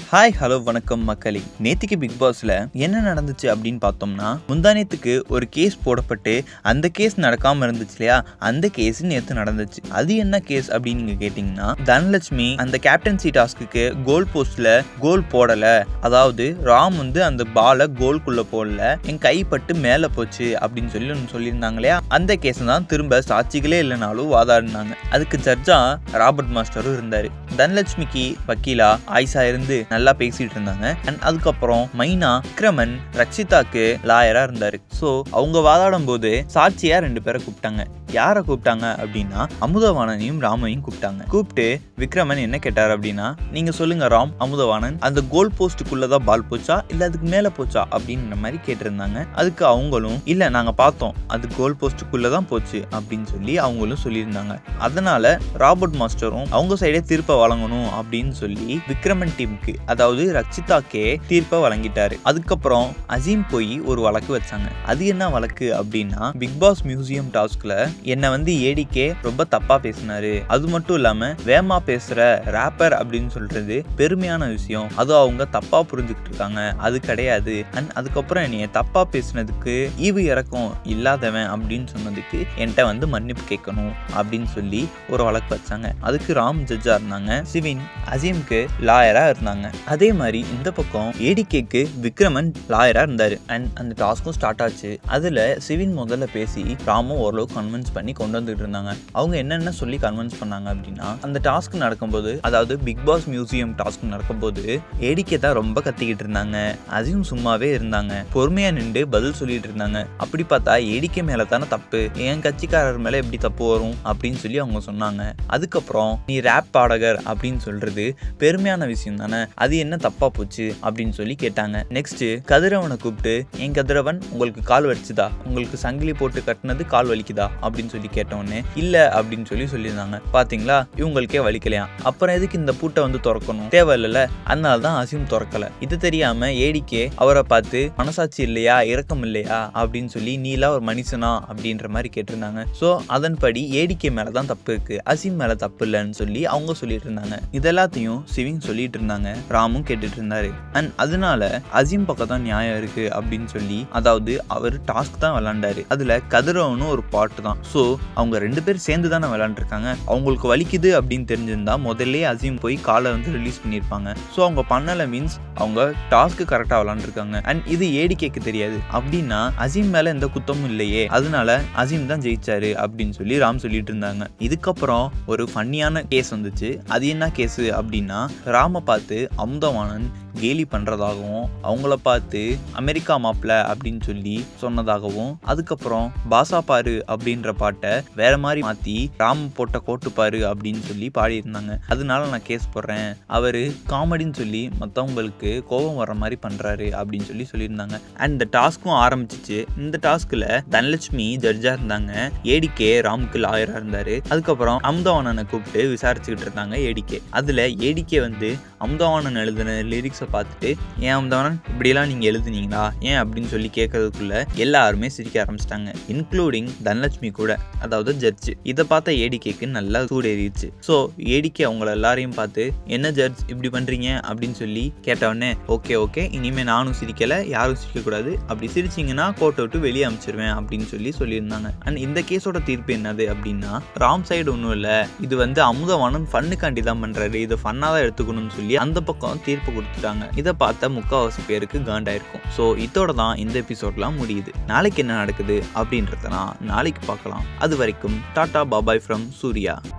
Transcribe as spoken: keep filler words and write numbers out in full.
Hi hello வணக்கம் மக்களே. நேத்திக்கு பிக் பாஸ்ல என்ன நடந்துச்சு அப்படின்னு பார்த்தோம்னா, முந்தானேத்துக்கு ஒரு கேஸ் போடப்பட்டு அந்த கேஸ் நடக்காம இருந்துச்சு இல்லையா, அந்த கேஸ் நேத்து நடந்துச்சு. அது என்ன கேஸ் அப்படின்னு நீங்க கேட்டீங்கன்னா, தனலட்சுமி அந்த கேப்டன்சி டாஸ்க்கு கோல் போஸ்ட்ல கோல் போடல, அதாவது ராம் வந்து அந்த பாலை கோல்குள்ள போடல, என் கைப்பட்டு மேல போச்சு அப்படின்னு சொல்லி ஒன்று சொல்லியிருந்தாங்க இல்லையா, அந்த கேஸ் தான் திரும்ப சாட்சிகளே இல்லைனாலும் வாதாடினாங்க. அதுக்கு ஜட்ஜா ராபர்ட் மாஸ்டரும் இருந்தாரு. தனலட்சுமிக்கு வக்கீலா ஆயிஷா இருந்து நல்லா பேசிட்டு இருந்தாங்க. அண்ட் அதுக்கப்புறம் மைனா விக்ரமன் ரக்ஷிதாக்கு லாயரா இருந்தாரு. சோ அவங்க வாதாடும் போது சாட்சியா ரெண்டு பேரை கூப்பிட்டாங்க. யாரை கூப்பிட்டாங்க அப்படின்னா, அமுதவாணனையும் ராமையும் கூப்பிட்டாங்க. கூப்பிட்டு விக்ரமன் என்ன கேட்டார் அப்படின்னா, நீங்க சொல்லுங்க ராம், அமுதவாணன் அந்த கோல் போஸ்டுக்குள்ளதான் பால் போச்சா இல்ல அதுக்கு மேல போச்சா அப்படின்ற மாதிரி கேட்டிருந்தாங்க. அதுக்கு அவங்களும் இல்ல நாங்க பார்த்தோம் அது கோல் போஸ்டுக்குள்ளதான் போச்சு அப்படின்னு சொல்லி அவங்களும் சொல்லியிருந்தாங்க. அதனால ராபர்ட் மாஸ்டரும் அவங்க சைடே தீர்ப்பை வழங்கணும் அப்படின்னு சொல்லி விக்ரமன் டீமுக்கு, அதாவது ரக்ஷிதாக்கே தீர்ப்பை வழங்கிட்டாரு. அதுக்கப்புறம் அசீம் போய் ஒரு வழக்கு வச்சாங்க. அது என்ன வழக்கு அப்படின்னா, பிக் பாஸ் மியூசியம் டாஸ்க்ல என்ன வந்து ஏடிகே ரொம்ப தப்பா பேசினாரு, அது மட்டும் இல்லாம வேமா பேசுற ராப்பர் அப்படின்னு சொல்றது பெருமையான விஷயம், அது அவங்க தப்பா புரிஞ்சுக்கிட்டு இருக்காங்க, அது கிடையாது. அண்ட் அதுக்கப்புறம் என்னைய தப்பா பேசினதுக்கு ஈவு இறக்கம் இல்லாதவன் அப்படின்னு சொன்னதுக்கு என்கிட்ட வந்து மன்னிப்பு கேட்கணும் அப்படின்னு சொல்லி ஒரு வழக்கு வச்சாங்க. அதுக்கு ராம் ஜட்ஜா இருந்தாங்க, சிவின் அசீம்க்கு லாயரா இருந்தாங்க. அதே மாதிரி இந்த பக்கம் ஏடிகேக்கு விக்ரமன் லாயரா இருந்தாரு. அண்ட் அந்த டாஸ்க்கும் ஸ்டார்ட் ஆச்சு. அதுல சிவின் முதல்ல பேசி ராமும் ஓரளவு கன்வின்ஸ் பண்ணி கொண்டு வந்துட்டு இருந்தாங்க. அவங்க என்னென்ன சொல்லி கன்வின்ஸ் பண்ணாங்க அப்படின்னா, அந்த டாஸ்க் நடக்கும்போது, அதாவது பிக் பாஸ் மியூசியம் டாஸ்க் நடக்கும்போது ஏடிகே தான் ரொம்ப கத்திக்கிட்டு இருந்தாங்க, அதையும் சும்மாவே இருந்தாங்க, பொறுமையா நின்று பதில் சொல்லிட்டு இருந்தாங்க. அப்படி பார்த்தா ஏடிகே மேல தானே தப்பு, என் கட்சிக்காரர் மேல எப்படி தப்பு வரும் அப்படின்னு சொல்லி அவங்க சொன்னாங்க. அதுக்கப்புறம் நீ ரேப் பாடகர் அப்படின்னு சொல்றது பெருமையான விஷயம் தானே, அது என்ன தப்பா போச்சு அப்படின்னு சொல்லி கேட்டாங்க. நெக்ஸ்ட் கதிரவனை கூப்பிட்டு, என் கதிரவன் உங்களுக்கு கால் வலிச்சுதா, உங்களுக்கு சங்கிலி போட்டு கட்டினது கால் வலிக்குதா அப்படின்னு சொல்லி கேட்டோன்னே இல்ல அப்படின்னு சொல்லி சொல்லியிருந்தாங்க. பாத்தீங்களா, இவங்களுக்கே வலிக்கலையா, அப்புறம் எதுக்கு இந்த பூட்டை வந்து திறக்கணும், தேவையில்ல, அதனாலதான் அசீம் திறக்கல. இது தெரியாம ஏடிகே அவரை பார்த்து மனசாட்சி இல்லையா, இரக்கம் இல்லையா அப்படின்னு சொல்லி, நீலா ஒரு மனுஷனா அப்படின்ற மாதிரி கேட்டிருந்தாங்க. சோ அதன்படி ஏடிகே மேலதான் தப்பு இருக்கு, அசீம் மேல தப்பு இல்லைன்னு சொல்லி அவங்க சொல்லிட்டு இருந்தாங்க. இதெல்லாத்தையும் சிவிங் சொல்லிட்டு இருந்தாங்க, ராமும் கேட்டுட்டு இருந்தாரு. அண்ட் அதனால அசீம் பக்கம் தான் நியாயம் இருக்கு அப்படின்னு சொல்லி, அதாவது அவர் டாஸ்க் தான் விளையாண்டாரு, அதுல கதிரவனும் ஒரு பாட்டு தான். சோ அவங்க ரெண்டு பேரும் சேர்ந்து தானே விளையாண்டுருக்காங்க, அவங்களுக்கு வலிக்குது அப்படின்னு தெரிஞ்சிருந்தா முதல்ல அசீம் போய் காலை வந்து ரிலீஸ் பண்ணியிருப்பாங்க. ஸோ அவங்க பண்ணல மீன்ஸ் அவங்க டாஸ்க்கு கரெக்டாக விளாண்டுருக்காங்க. அண்ட் இது ஏடிகேக்கு தெரியாது அப்படின்னா, அசீம் மேல எந்த குத்தமும் இல்லையே, அதனால அசீம் தான் ஜெயிச்சாரு அப்படின்னு சொல்லி ராம் சொல்லிட்டு இருந்தாங்க. இதுக்கப்புறம் ஒரு ஃபன்னியான கேஸ் வந்துச்சு. அது என்ன கேஸ் அப்படின்னா, ராம பார்த்து அமுதவாணன் கேலி பண்றதாகவும், அவங்கள பார்த்து அமெரிக்கா மாப்பிள்ள அப்படின்னு சொல்லி சொன்னதாகவும், அதுக்கப்புறம் பாசா பாரு அப்படின்ற பாட்டை வேற மாதிரி மாத்தி ராம் போட்ட கோட்டு பாரு அப்படின்னு சொல்லி பாடி இருந்தாங்க. அதனால நான் கேஸ் போடுறேன், அவரு காமெடின்னு சொல்லி மற்றவங்களுக்கு கோபம் வர்ற மாதிரி பண்றாரு அப்படின்னு சொல்லி சொல்லியிருந்தாங்க. அண்ட் இந்த டாஸ்க்கும் ஆரம்பிச்சிச்சு. இந்த டாஸ்க்ல தனலட்சுமி ஜட்ஜா இருந்தாங்க, ஏடிகே ராமுக்கு லாயரா இருந்தாரு. அதுக்கப்புறம் அமுதவாணனை கூப்பிட்டு விசாரிச்சுக்கிட்டு இருந்தாங்க ஏடிகே. அதுல ஏடிகே வந்து அமுதவாணன் எழுதின லிரிக்ஸை பார்த்துட்டு, ஏன் அமுதவாணன் இப்படியெல்லாம் நீங்க எழுதுனீங்களா ஏன் அப்படின்னு சொல்லி கேட்கறதுக்குள்ள எல்லாருமே சிரிக்க ஆரம்பிச்சிட்டாங்க, இன்க்ளூடிங் தனலட்சுமி கூட, அதாவது ஜட்ஜ். இதை பார்த்த ஏடிகேக்கு நல்லா சூடேறிடுச்சு. ஸோ ஏடிகே அவங்கள எல்லாரையும் பார்த்து, என்ன ஜட்ஜ் இப்படி பண்றீங்க அப்படின்னு சொல்லி கேட்டவுடனே, ஓகே ஓகே இனிமே நானும் சிரிக்கல, யாரும் சிரிக்கக்கூடாது, அப்படி சிரிச்சிங்கன்னா கோர்ட்டை விட்டு வெளியே அமைச்சிருவேன் அப்படின்னு சொல்லி சொல்லியிருந்தாங்க. அண்ட் இந்த கேஸோட தீர்ப்பு என்னது அப்படின்னா, ராம் சைடு ஒன்றும் இல்லை, இது வந்து அமுதவாணன் ஃபன்னுக்காண்டி தான் பண்றாரு, இது ஃபன்னா தான் எடுத்துக்கணும்னு சொல்லி அந்த பக்கம் தீர்ப்பு கொடுத்துட்டாங்க. இதை பார்த்த முக்கால்வாசி பேருக்கு காண்டாயிருக்கும். ஸோ இதோட தான் இந்த எபிசோட்லாம் முடியுது. நாளைக்கு என்ன நடக்குது அப்படின்றத நாளைக்கு பார்க்கலாம். அது வரைக்கும் டாடா பாபாய் ஃப்ரம் சூர்யா.